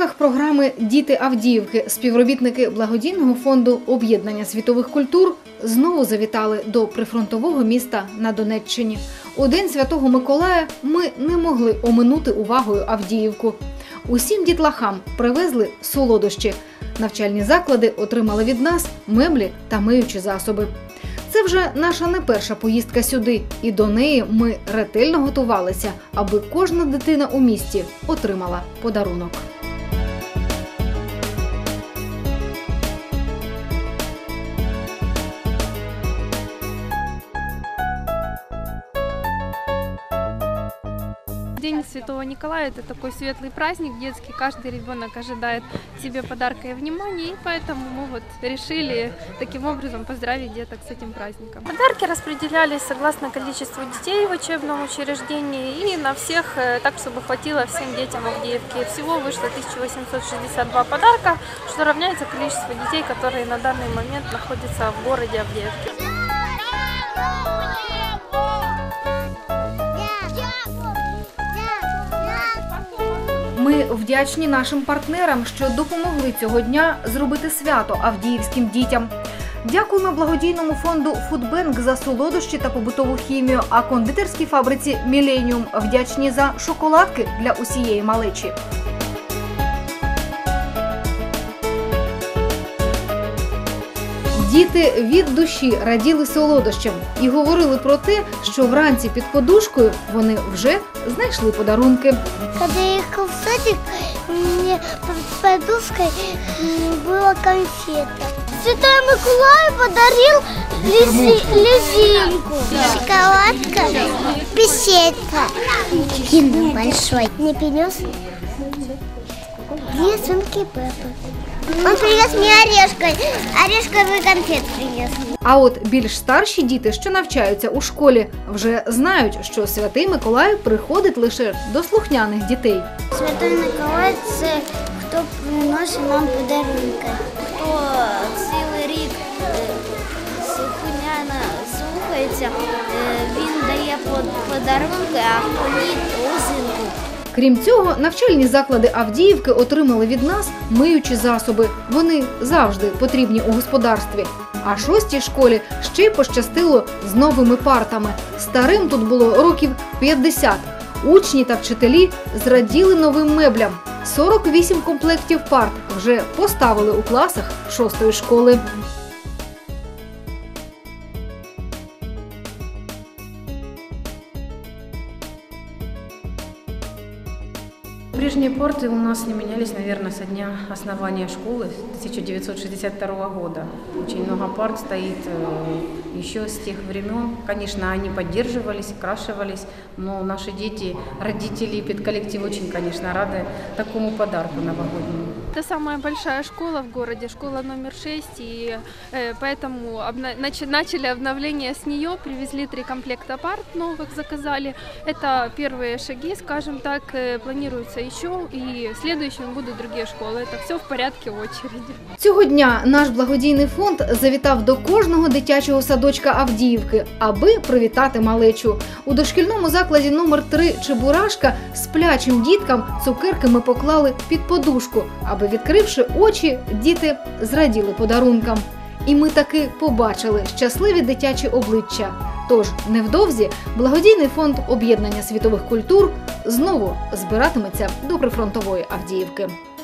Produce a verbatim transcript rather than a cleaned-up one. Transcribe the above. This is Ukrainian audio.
рамках програми «Діти Авдіївки» співробітники благодійного фонду «Об'єднання світових культур» знову завітали до прифронтового міста на Донеччині. У День Святого Миколая ми не могли оминути увагою Авдіївку. Усім дітлахам привезли солодощі. Навчальні заклади отримали від нас меблі та миючі засоби. Це вже наша не перша поїздка сюди, і до неї ми ретельно готувалися, аби кожна дитина у місті отримала подарунок. День Святого Николая – это такой светлый праздник детский. Каждый ребенок ожидает себе подарка и внимания, и поэтому мы вот решили таким образом поздравить деток с этим праздником. Подарки распределялись согласно количеству детей в учебном учреждении и на всех, так, чтобы хватило всем детям Авдеевки. Всего вышло тысяча восемьсот шестьдесят два подарка, что равняется количеству детей, которые на данный момент находятся в городе Авдеевке. Ми вдячні нашим партнерам, що допомогли цього дня зробити свято авдіївським дітям. Дякуємо благодійному фонду «Фудбенк» за солодощі та побутову хімію, а кондитерській фабриці «Міленіум» вдячні за шоколадки для усієї малечі. Діти від душі раділи солодощам і говорили про те, що вранці під подушкою вони вже знайшли подарунки. Коли я їхав в садик, мені під подушкою була конфета. Святой Миколай подарил лизинку. Шоколадка, песетка. Кино большой. Мне принес две свинки Пеппы. Он привез мне орешкой, орешковый конфет привез. А от більш старші діти, що навчаються у школі, вже знають, що Святий Миколай приходить лише до слухняних дітей. Святой Миколай – це хто приносить нам подарунки. Хто цілий рік слухняно слухається, він дає подарунки, а хто ні – лозинку. Крім цього, навчальні заклади Авдіївки отримали від нас миючі засоби. Вони завжди потрібні у господарстві. А шостій школі ще й пощастило з новими партами. Старим тут було років п'ятдесят. Учні та вчителі зраділи новим меблям. сорок вісім комплектів парт вже поставили у класах шостої школи. Прежние порты у нас не менялись, наверное, со дня основания школы тысяча девятьсот шестьдесят второго года. Очень много парт стоит еще с тех времен. Конечно, они поддерживались, крашивались, но наши дети, родители, педколлектив очень, конечно, рады такому подарку новогоднему. Это самая большая школа в городе, школа номер шесть, и э, поэтому обна начали обновление с нее, привезли три комплекта парт новых, заказали. Это первые шаги, скажем так, планируется еще, и следующими будут другие школы. Это все в порядке очереди. Цього дня наш благодійний фонд завітав до кожного дитячого садочка Авдіївки, аби привітати малечу. У дошкільному закладі номер три «Чебурашка» сплячим діткам цукерки ми поклали під подушку, аби, відкривши очі, діти зраділи подарункам. І ми таки побачили щасливі дитячі обличчя. Тож невдовзі благодійний фонд «Об'єднання світових культур» знову збиратиметься до прифронтової Авдіївки.